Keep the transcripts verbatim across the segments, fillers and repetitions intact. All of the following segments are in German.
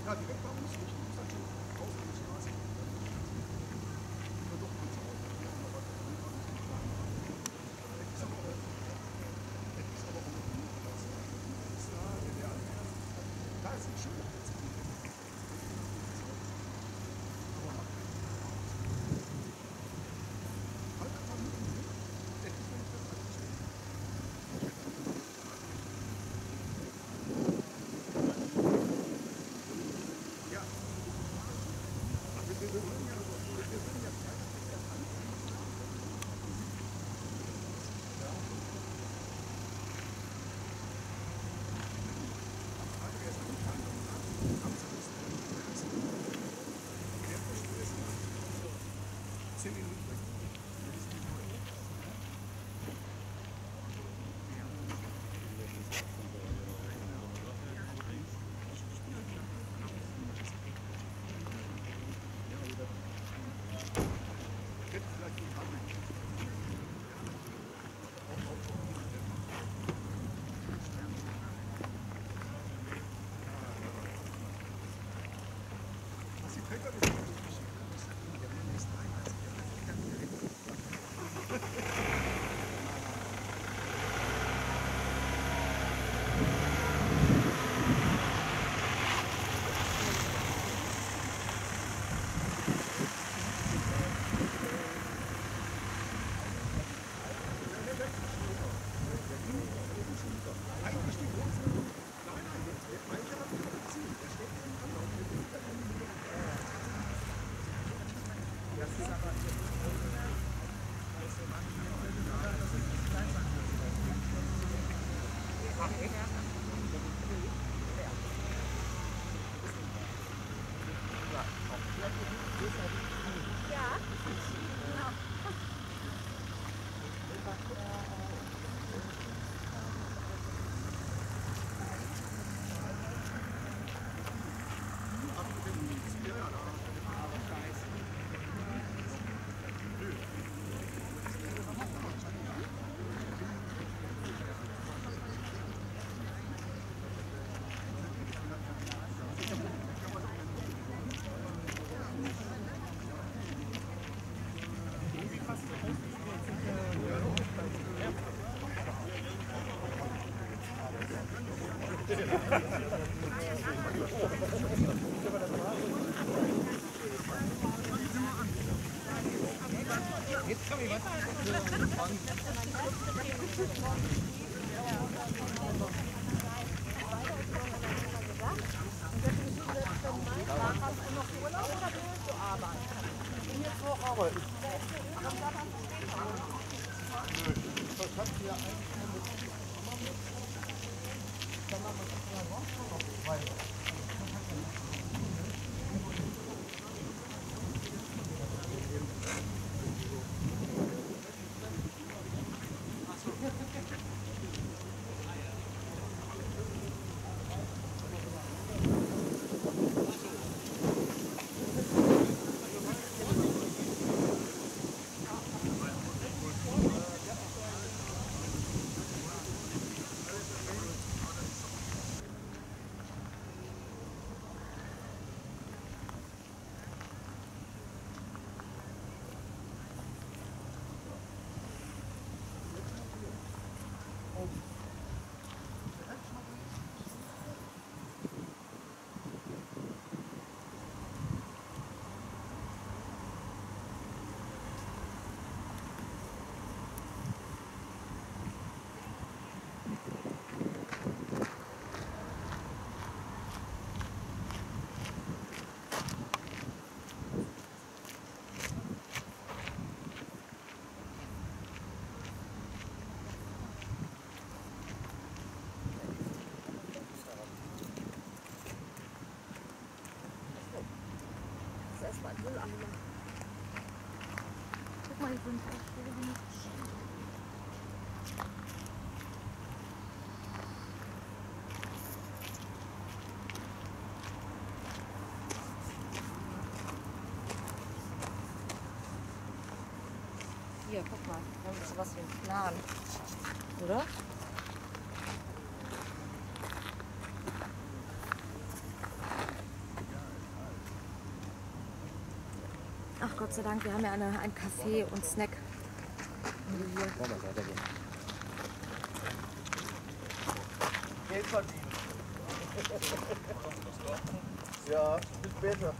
Guck mal, hier sind auch schöne. Hier, guck mal, da haben wir sowas wie einen Plan. Oder? Gott sei Dank, wir haben ja eine, ein Café und Snack. Hier. Geld verdienen. Ja, bis später.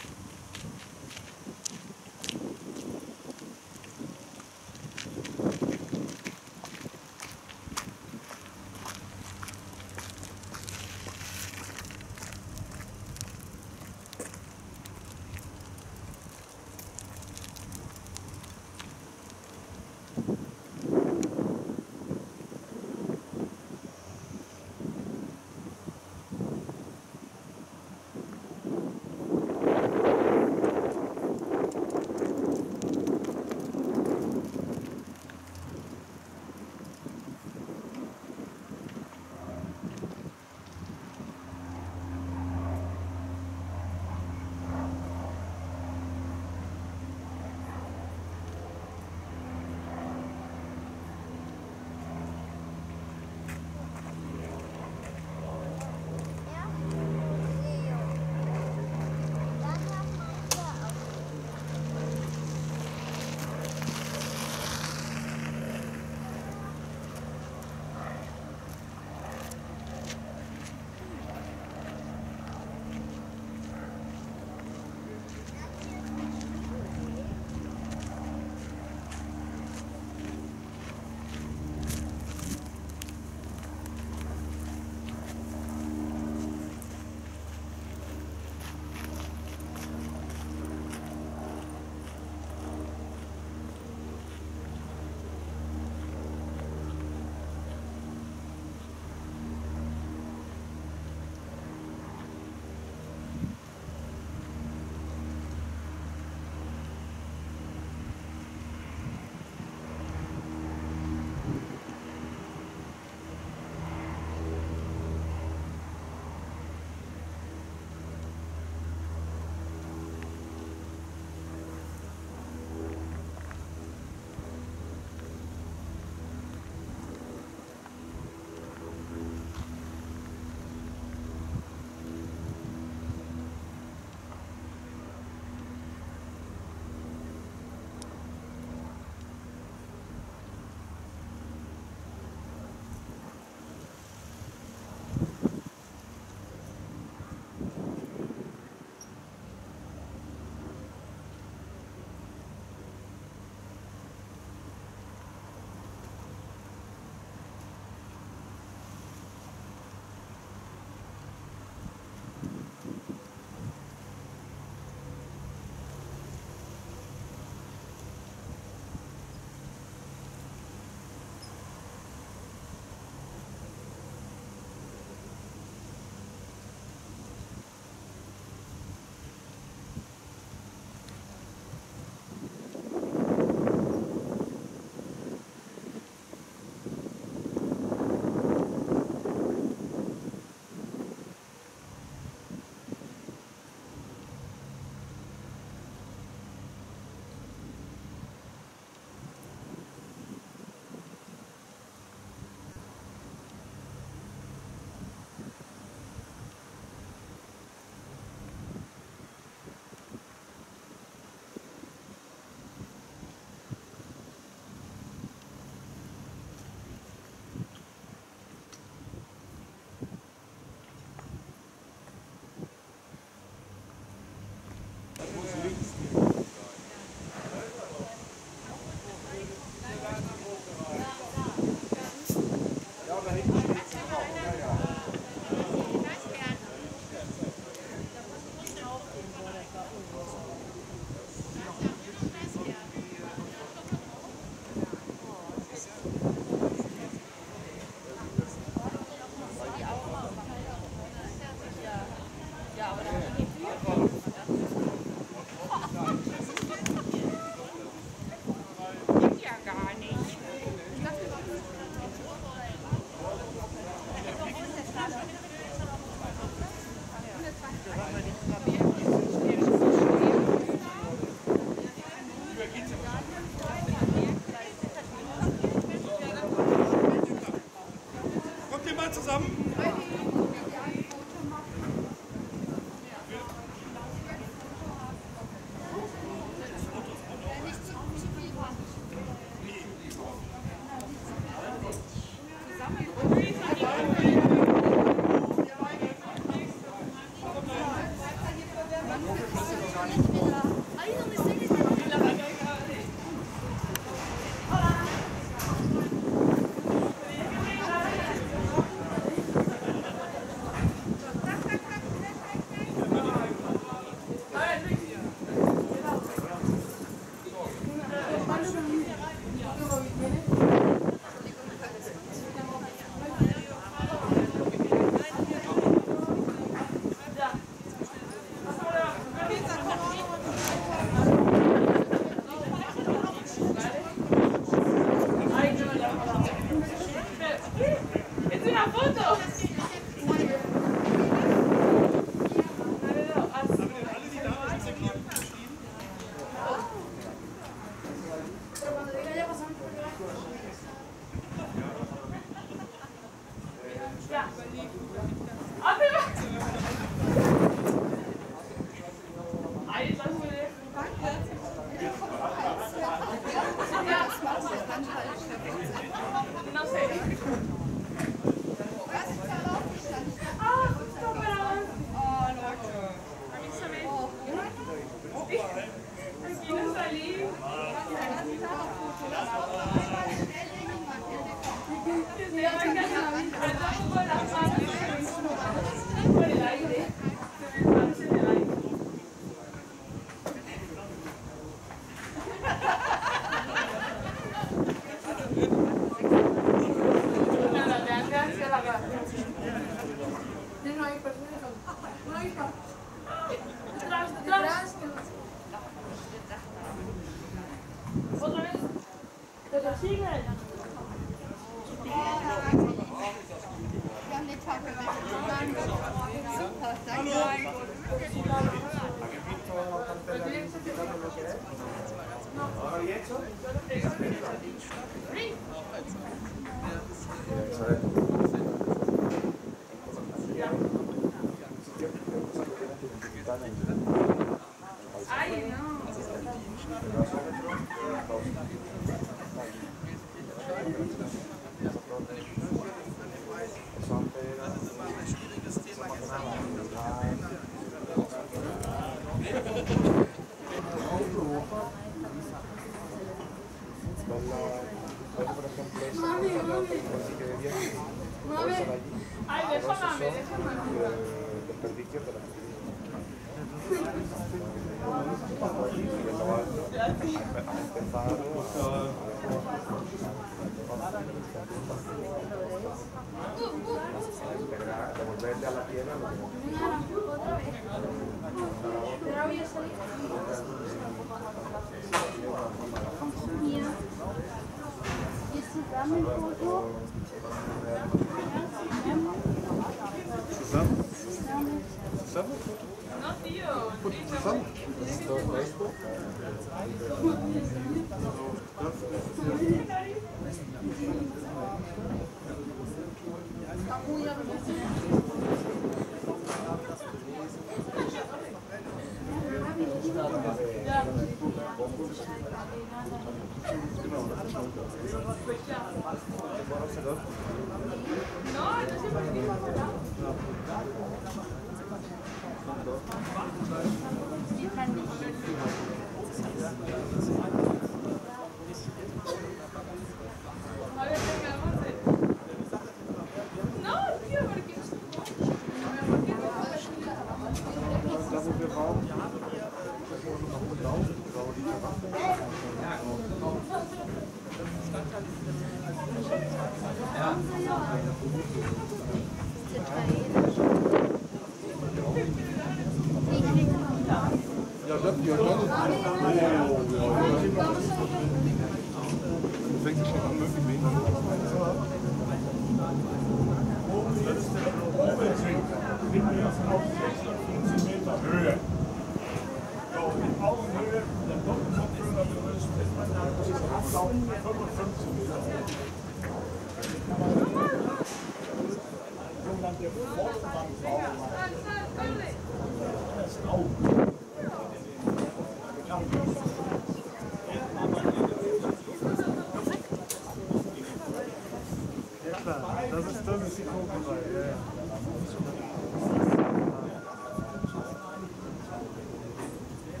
Ja,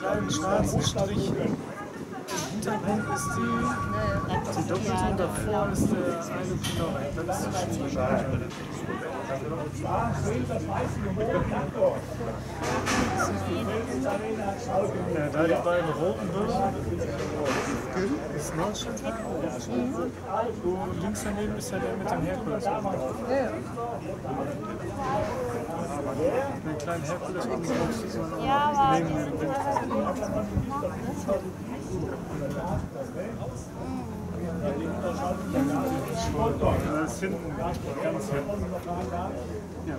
kleinen schwarzen Strich. Im Hintergrund ist die, die doppelte und davor ist der eine blaue. Das ist die Schwierigkeit. Ja, da die beiden roten Bögen ist Nordschalter. Und links daneben ist ja der mit dem Herkules. Ja. Den kleinen Herkules und Ja, aber neben dem Wind. Das ist hinten, ganz hinten. Ja.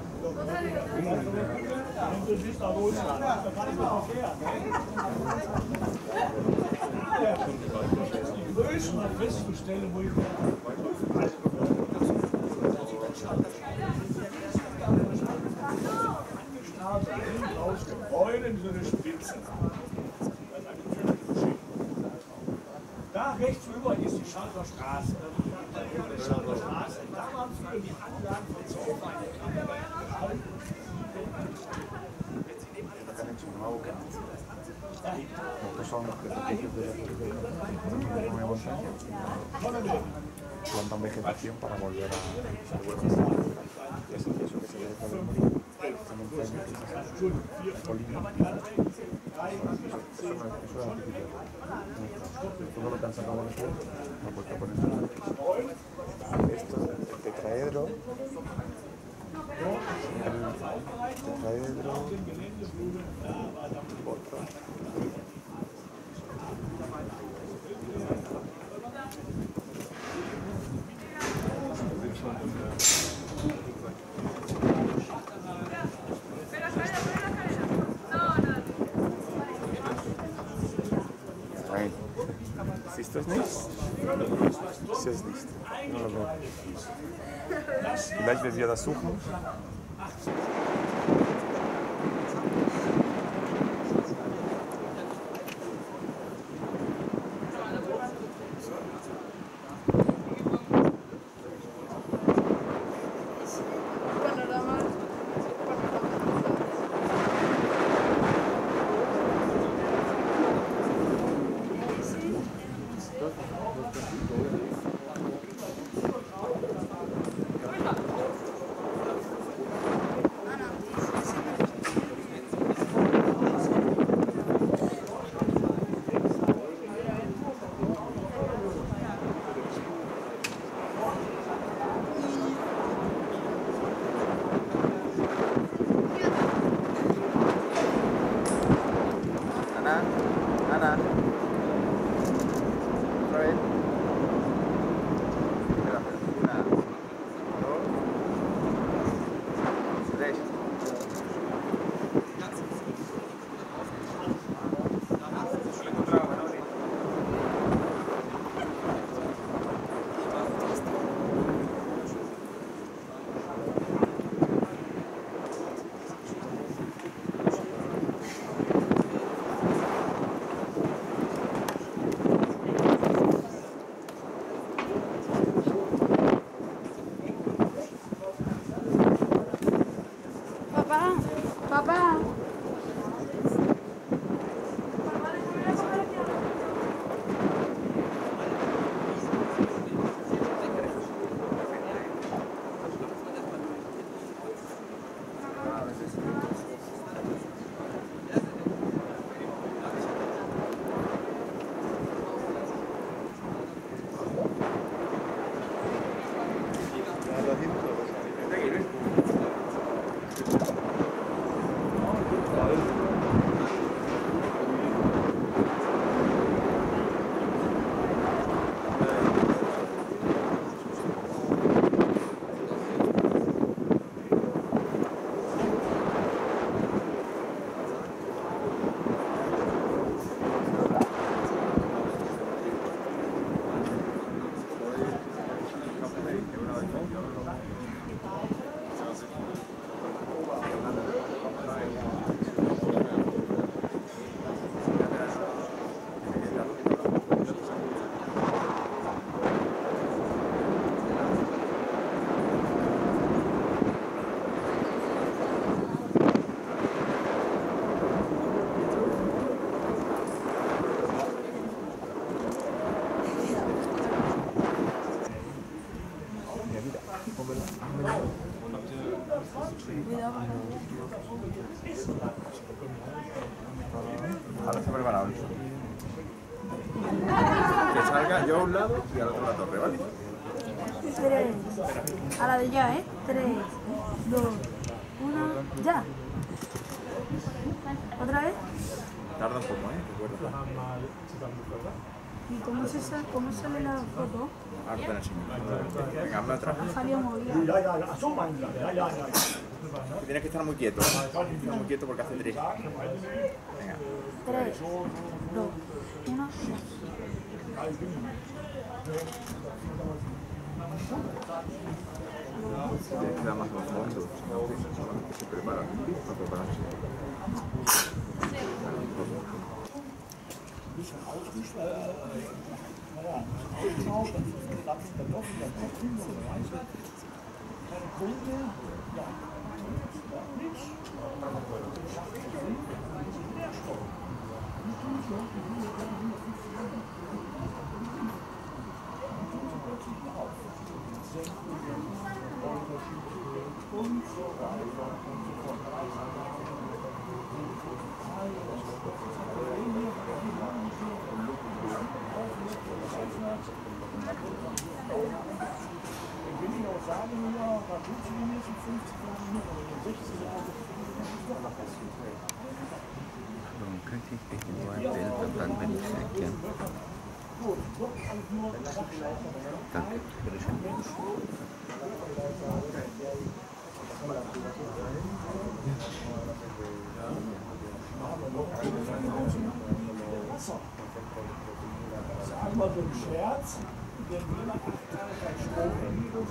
Die Größen mal festzustellen, wo ich aus dem Beulen so eine Spitze. Da rechts rüber ist die Schalter Straße. Die Schalter Straße. Da waren früher die Anlagen von Zollverein. Plantan vegetación para volver a eso, eso que se ve colina. Eso es artificial. Todo lo que han sacado después, lo han puesto por encima. Esto es el tetraedro. El tetraedro. Otro. Nein. Siehst du es nicht? Ich sehe es nicht. Vielleicht, wenn wir das suchen. Ana. Otra vez. Espera, espera. Una, dos, tres. yo a un lado y al otro la torre, ¿vale? Tres. A la de ya, ¿eh? Tres, dos, uno, ya. ¿Otra vez? Tarda un poco, ¿eh? Recuerda. ¿Y cómo, se sale, cómo sale la foto? Ahora te la enseño. Venga, hazme otra. Salió movida. Ja, ja, ach so, mein Gott. Ja, ja, ja. Tienes que estar muy quieto. ¿eh? Muy quieto porque hace tres. Venga. Tres, dos, uno, ya. Tienes que dar más los fondos. Se prepara. Para prepararse. Bisschen ausgeschlagen. Naja, ausgeschaut, dann ist es dann wieder doch wieder Kochen und so weiter. Keine Kohle, ja, ja, nichts. Nährstoffe. Und so weiter und so fort. Ich will Ihnen auch sagen, ja, war gut für die nächsten fünfzig Jahre, aber in den sechzig Jahren ist doch noch was passiert. Warum könnte ich dich nur ein Bild und dann bin ich weg, ja? Danke, bitteschön. Sag mal so einen Scherz, wenn jemand acht Tage kein Strom hat.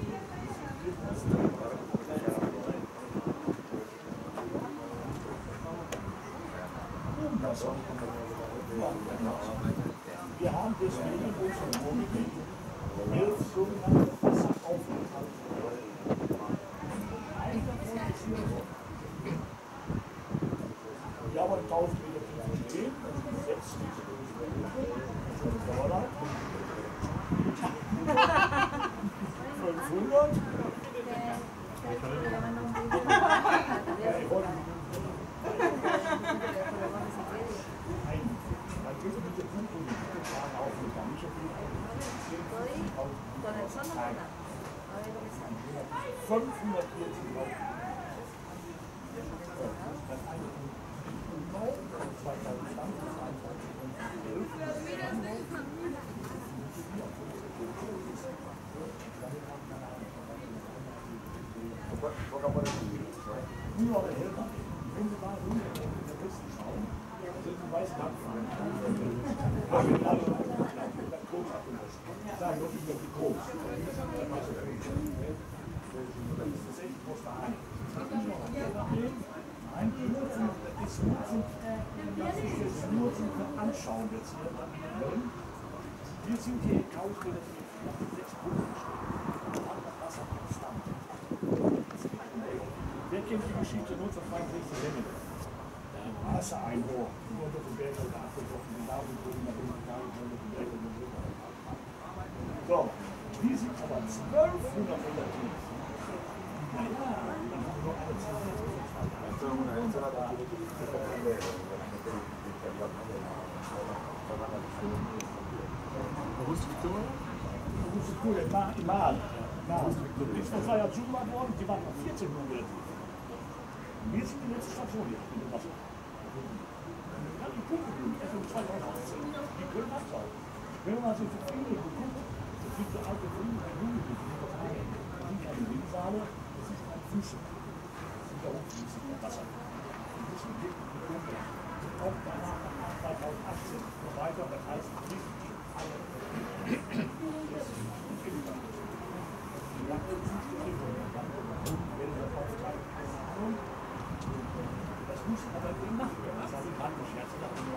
Wir haben deswegen in unserem Wohngebiet elf sogenannte Wasseraufenthalte. Wir haben tausend Meter tiefen stehen, das ist jetzt fünfhundert. fünfhundertvierzig Nur der Helfer, wenn Sie mal in der Küste schauen, sind Sie weiß Dampffahren. Aber wir haben der Koks abgelöst. Sagen wir über die Koks. Das ist echt groß daheim. Nein, nur zum, das ist nur zum, das ist nur zum Anschauen jetzt hier. Wir sind hier in Kaufwille für sechs Punkte stehen. Wir haben das Wasser konstant. Wer kennt die Geschichte neunzehnhundertzweiundsechzig Hemmen? Wassereinbruch, nur unter den Bergen abgebrochen, die Nadelboden nach unten gegangen, unter den Bergen und so. So, die sind aber zwölfhundert Meter tief. Naja, dann haben wir nur eine Zeit. Cool, mal, mal. Das war ja zugemacht worden, die waren noch vierzehn Monate. Wir sind die letzte Station hier in dem Wasser. Ja, die Pumpen, erst um zweitausendachtzehn, die können absaugen. Wenn man sich für viele geguckt, es gibt so alte Filme, die Jungen, die sind keine Windsaale, das ist ein Flüssen. Das sind ja hochfließend im Wasser. Die müssen wirklich die Pumpe. Auch danach nach zweitausendachtzehn und weiter, das heißt nicht alle. Das muss aber gemacht werden. Das habe ich gerade gescherzt.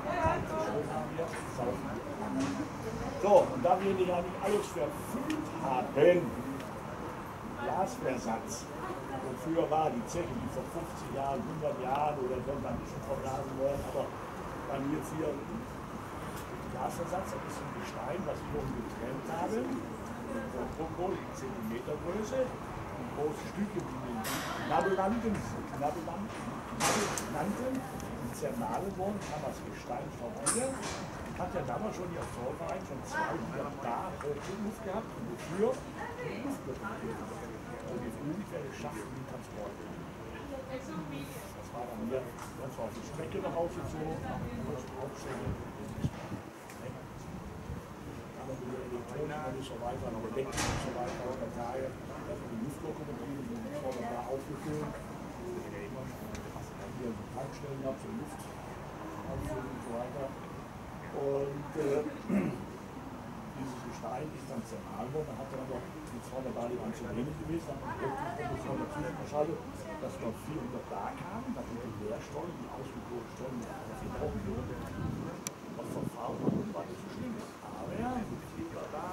So, und da wir ja nicht alles verfüllt haben, Glasversatz. Und früher war die Zeche, die vor fünfzig Jahren, hundert Jahren oder so, ein bisschen verblasen worden, aber bei mir jetzt hier Glasversatz, das ist ein Gestein, was ich oben getrennt habe. Pro Zentimeter Größe, und große Stücke, die den Nadellanten, Nadellanten, Nadellanten, die zermahlen worden, kann das Gestein verwandelt. Hat ja damals schon die Astroverein schon zweihundert da Luft gehabt und wofür? Die Luftbefeuchtung. Also die ungefähr schaffen die Transport. Das war dann hier ganz auf die Strecke noch ausgezogen, nach dem Hauptstelle. Aber mit der Elektronik und so weiter, noch Elektrik und so weiter, aus der Tage, dass die Luftlokomotiven sind vorne da aufgefüllt. Hier so Tankstellen gehabt, so Luft auffüllen und so weiter. Und äh, dieses Gestein ist dann zermahlen worden. Dann hat er dann noch die zweihundert zu wenig gewesen. Dann hat man plötzlich dazwischen verschaltet, dass noch vierhundert da kamen. Dann sind die Leerstollen, die ausgekogenen Stollen, die auf den Augen wurden. Was von Farbe und war nicht so schlimm. Aber ja, die Flieger da.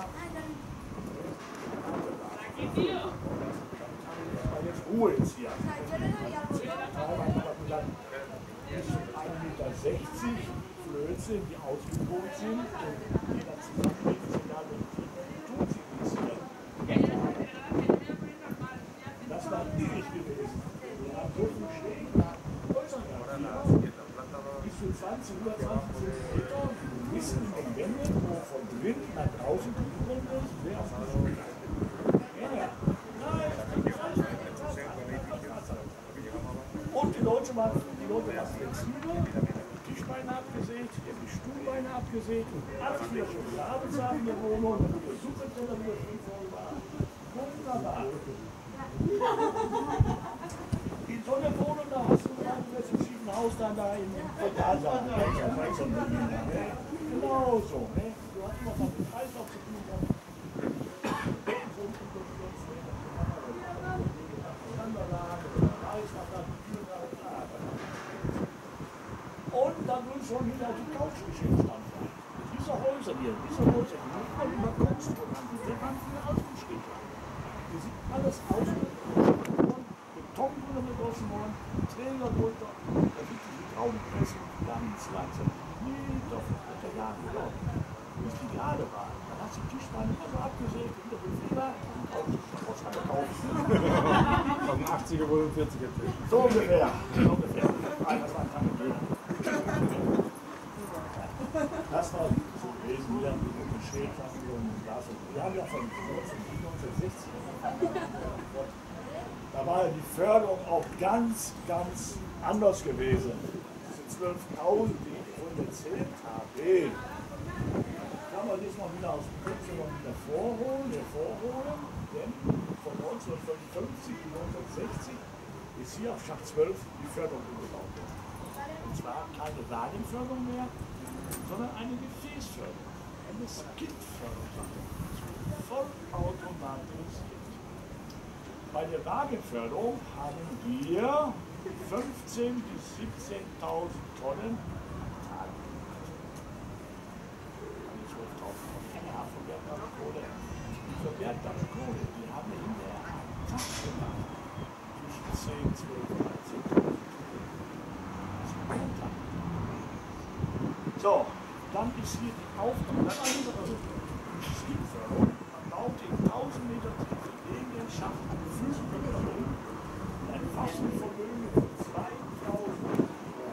Jetzt Ruhe jetzt hier. Bis zu ein Meter sechzig Flöze, die ausgekocht sind. Und jeder zusammenlegt sich da, wenn die tun sie nichts hier. Das war niedrig gewesen. Wir haben so viel stehen gehabt. Bis zu zwanzig, hundertzwanzig Zentimeter. Wir wissen in den Wänden, wo von drinnen nach draußen gekommen ist, wer auf die Schule ist. Ja, nein, und die Leute waren, die Leute waren flexibel, die Tischbeine abgesägt, die haben die Stuhlbeine abgesägt, alles wieder Schokolade haben in der Wohnung, und die Superteller wieder schön voll war. Wunderbar. In so einer Wohnung, da hast du dann jetzt im schiefen Haus dann da in den Portalsaal. Genau so, ne? Du hast noch mal den Kreislauf zu tun. Und dann will schon wieder die Couchgeschichte anfangen. Diese Häuser hier, diese Häuser, die sind alle über Kunstprogramm, die waren früher ausgeschrieben. Die sind alles ausgeschrieben worden, Beton wurde gegossen worden, Träger runter, da sind die Hydraulikpressen ganz langsam. Nee, doch, das hat ja Jahre gedauert. Bis die gerade waren, dann hat die Tischbeine immer so abgesägt, in der Befehler, und Couch kann man kaufen. Aus den achtziger wurde ein vierziger Tisch. So ungefähr, so ungefähr. Ah, das war ein Tag mit Döner. Das war so gewesen, wieder mit dem Schrägfach und das. Wir haben ja von neunzehnhundertsechzig, da war ja die Förderung auch ganz, ganz anders gewesen. Diese zwölftausend, die ich vorhin erzählt habe, kann man das mal wieder aus dem Kopf wieder vorholen, hervorholen, denn von neunzehnhundertfünfundfünfzig bis neunzehnhundertsechzig ist hier auf Schacht zwölf die Förderung umgebaut worden. Und zwar keine Radienförderung mehr, sondern eine Gefäßförderung, eine Skidförderung, vollautomatisiert. Bei der Wagenförderung haben wir fünfzehntausend bis siebzehntausend Tonnen Tag. Eine zwölftausend Tonnen von Bergdampfkohle. Diese Bergdampfkohle, die haben wir hinterher einen Tag gemacht. Zwischen zehn, zwölf, dreizehntausend. So, dann ist hier die Aufgabe, dann andere Skidförderung. Man baut in tausend Meter Tiefe in den Schacht fünf Meter drin, ein Fassenvermögen von zweitausend.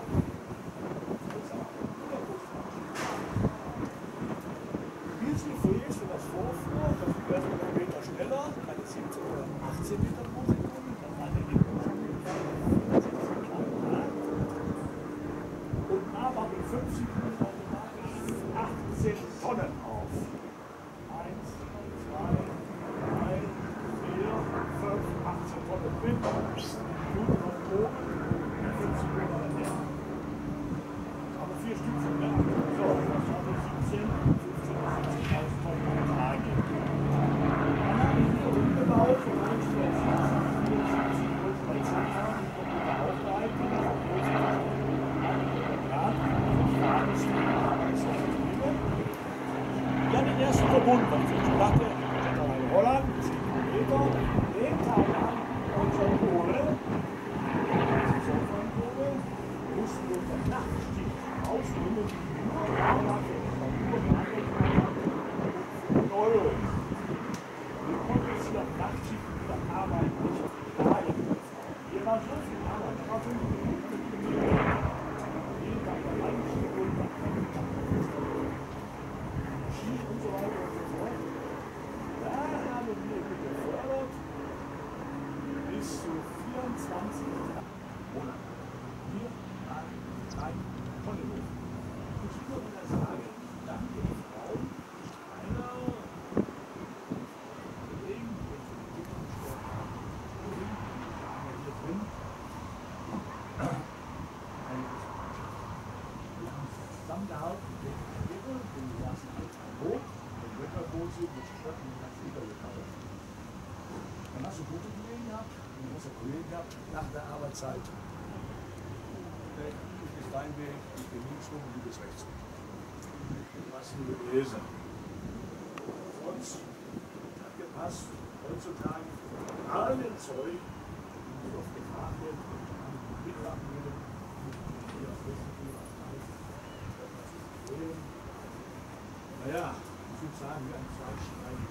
Diese Folie ist für das Vorfuhr, das wird einen Meter schneller, keine siebzehn oder achtzehn Meter pro Sekunde, dann eine und aber mit fünf Sekunden automatisch achtzehn Tonnen auf. eins, zwei, drei, vier, fünf, achtzehn Tonnen Wind. Gut von oben, fünf Sekunden an der. Aber vier Stück von da. So, das haben wir siebzehn, fünfzehn, siebzehntausend Tonnen am Tag. Dann haben wir hier umgebaut von eins zu vierundsiebzig, vierundsiebzig, vierundzwanzig, die Computer aufgehalten. Ja, den ersten Verbund, weil ich schon dachte, in Holland, zehn Kilometer, den Tag an unsere Kohle, diese Kohle, mussten wir vom Nachtstieg rausnehmen, die nur Euro. Wir konnten jetzt hier am Nachtstieg wieder arbeiten, nicht auf Italien. Hier war so viel Arbeit, zusammengehalten, den Hebel, den die ganzen Alten hoch, den Wetterboot sind, mit Stadt und den ganzen übergekauft. Dann hast du gute Kollegen gehabt, und du hast ja Kollegen gehabt, nach der Arbeitszeit. Du bist dein Weg, ich bin links rum und du bist rechts rum. Was du gelesen. Sonst hat gepasst, heutzutage alle Zeug, die oft gefragt wird, mitmachen würde, naja, ich würde sagen, wir haben zwei Schneiden.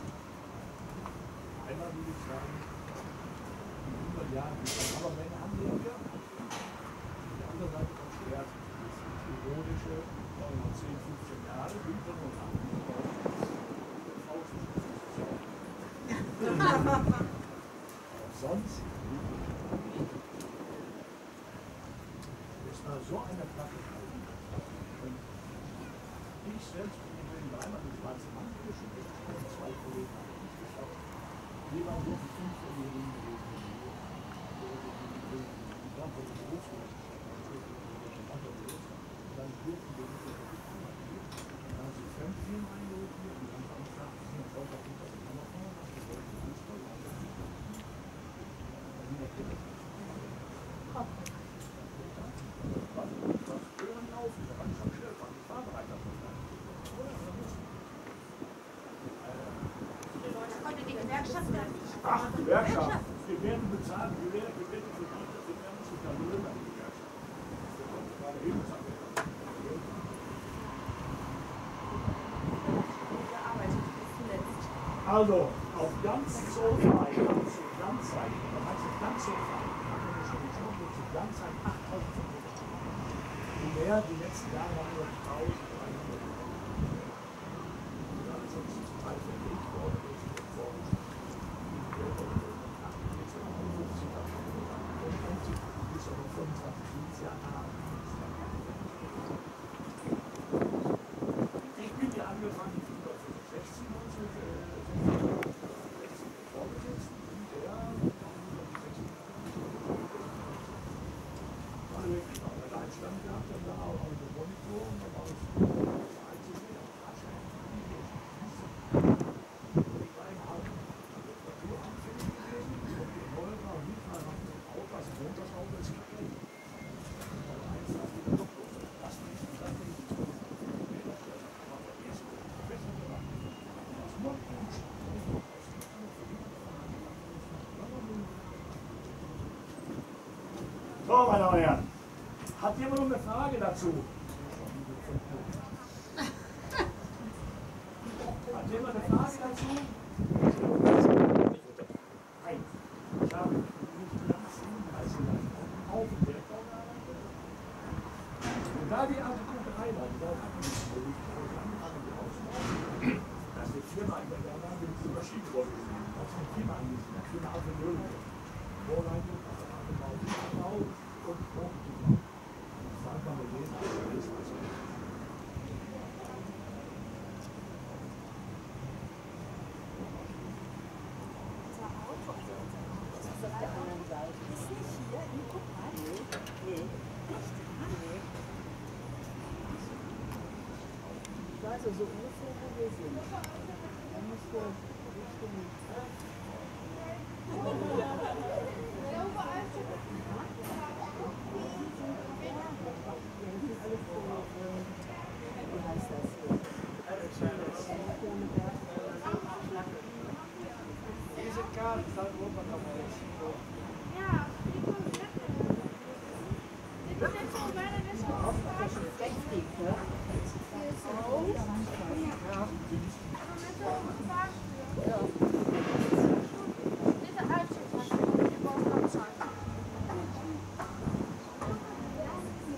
Einmal würde ich sagen, in hundert Jahren, die Kammermänner haben wir hier. Die andere Seite vom Schwert ist das ironische, zehn, fünfzehn Jahre, Winter und sonst es war so eine Platte. Ich selbst bin in Berlin einmal mit schwarzen Mantel geschickt und zwei Kollegen haben nicht geschafft. Die waren so für fünf Millionen gewesen. Die waren von der Berufsschule. Und dann durften wir nicht mehr verfügbar. Dann haben sie Fremdfilm eingeholt hier und dann haben sie gesagt, sie sind auch auf der Kamera fahren. Das wollten sie nicht toll machen. Dann wieder Kinder. Ach, die Gewerkschaft. Wir werden bezahlt, wir werden verdient, wir werden zu verlieren an die Gewerkschaft. Also, auf ganz Zollverein, ganz Ganzzeit, das heißt ganz Zollverein, haben wir schon geschaut, zu Ganzzeit achttausendfünfhundert. Die mehr, die letzten Jahre haben wir eintausenddreihundert. Die haben sonst zum Teil verlegt worden, ist worden. Bis auf fünfundzwanzig Lebensjahre. Ich bin hier angefangen, fünfhundertfünfundsechzig, neunzehnhundertsechzig Vorgesetzten, der alle wirklich noch einen Leitstand gehabt und da auch eine Monitor und da war es einzusehen, auf Taschen. Ich war im Haus Naturabfälle gewesen, und die Neue war nicht mal nach dem Auto, also Montagsauto ist klar. Aber eins darf wieder noch los. Das nicht, das nicht. So, meine Damen und Herren, hat jemand noch eine Frage dazu? Hat jemand eine Frage dazu? Nein. Ich habe nicht ganz siebenunddreißig Jahre auf dem Bergbau gearbeitet. Und da die alte Kocherei war, die dort angefangen haben, dass die Firma in der Jahre mit dieser Maschine vorgesehen hat, als eine Firma angesehen hat, Firma auf der Null. Vorleitung, Abbau, Abbau und Hochbau. Das war einfach eine Lese, alles was ich. Ist nicht hier, guck mal. Nee. Nee. Ich weiß also ungefähr, wo wir sind. Da musst du Richtung. Wie heißt das? Diese Karte ist halt runtergekommen. Ja, die kommen weg. Die kommen jetzt von meiner Liste auf. Richtig, ne? Aber mit so einem Fahrstuhl. Ja. Diese Altstadt, die braucht man Zeit.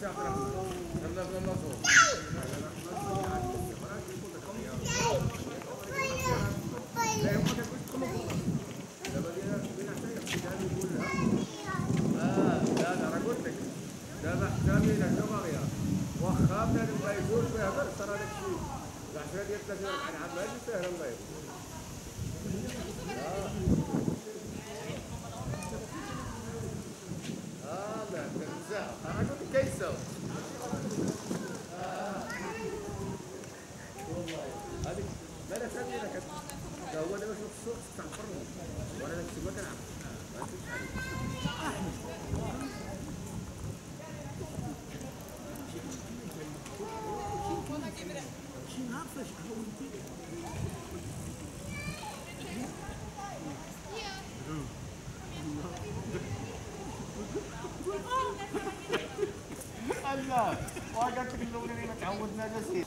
لا وقعدت اللون اللي ما تعودنا نسيت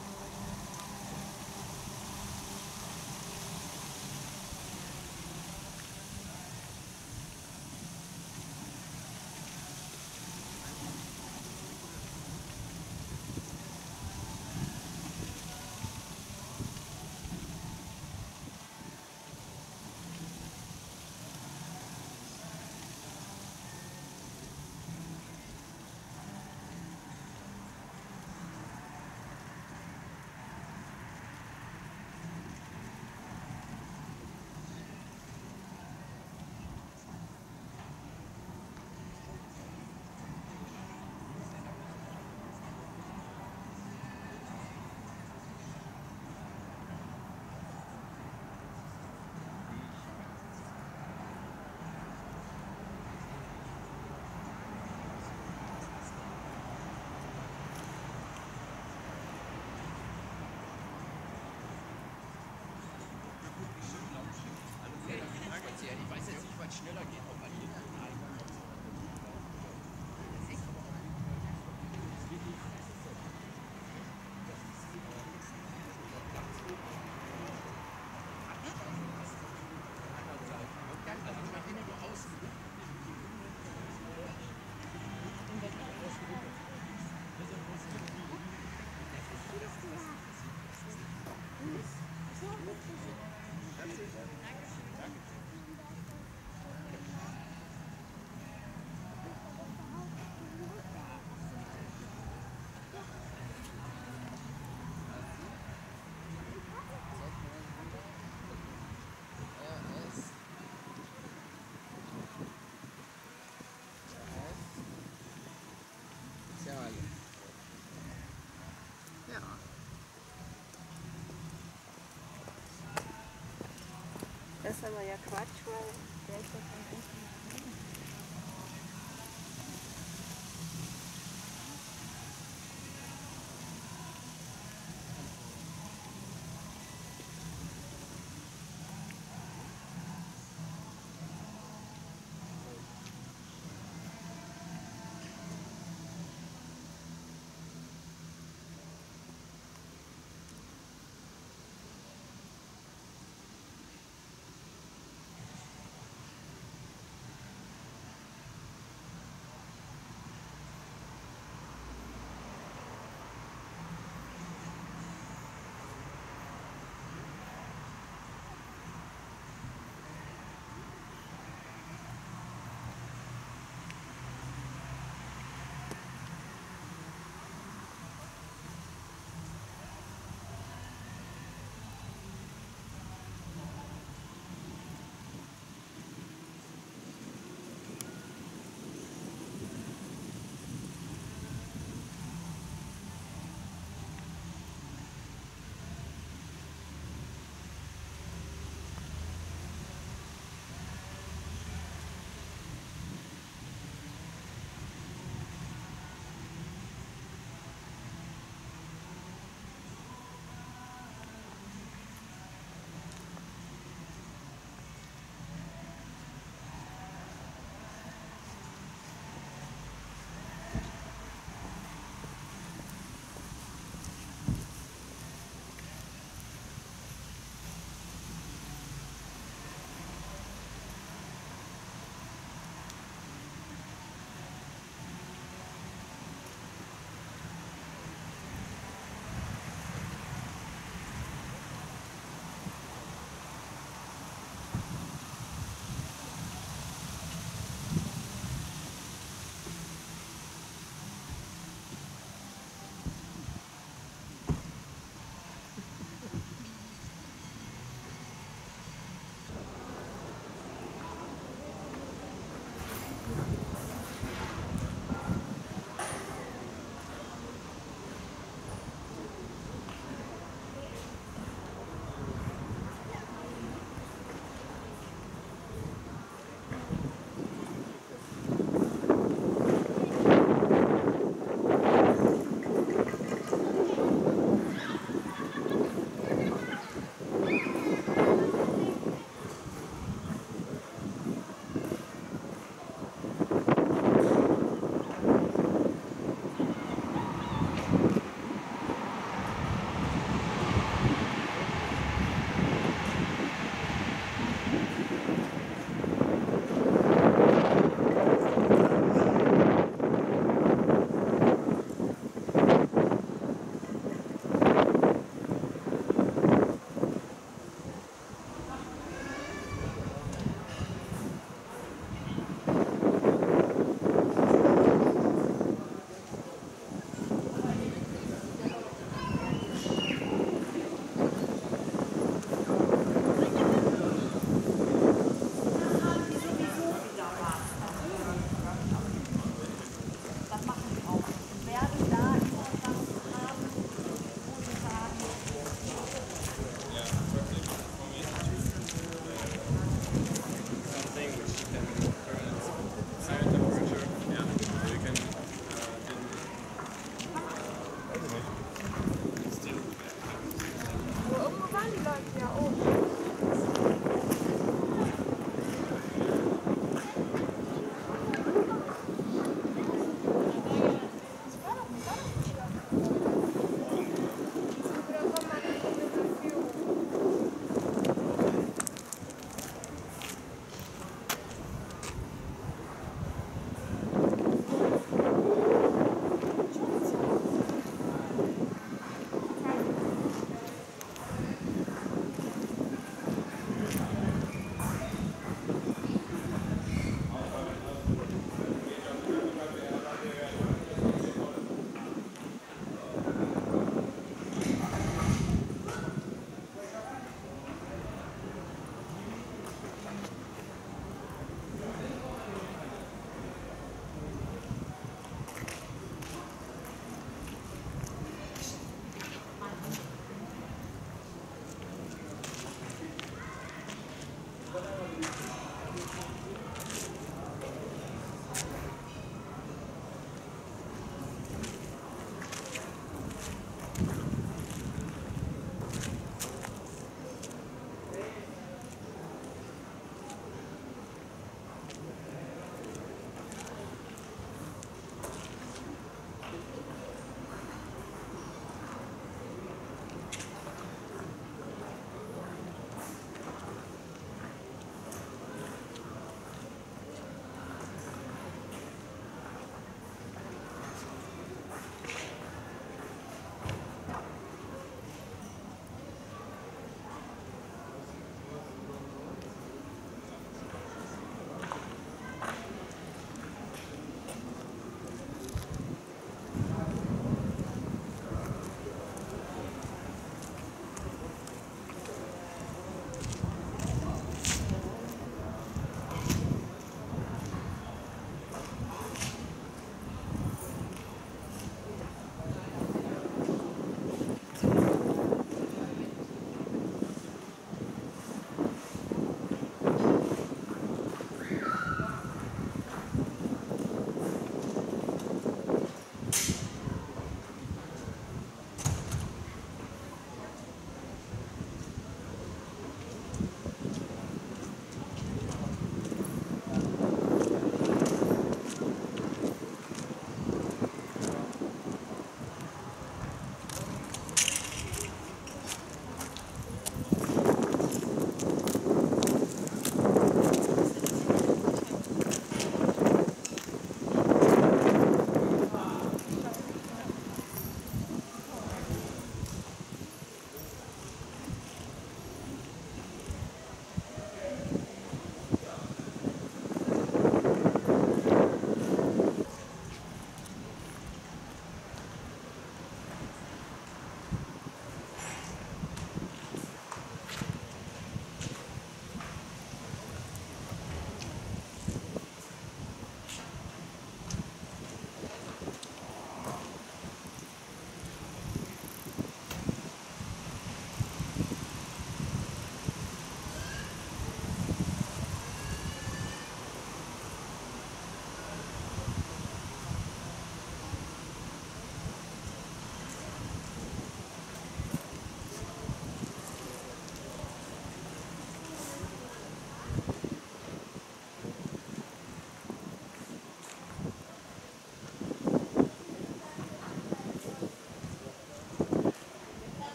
Das ist aber ja Quatsch, weil der ist ja kein Essen.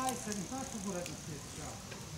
Vai, Sani, faz favor a você, tchau.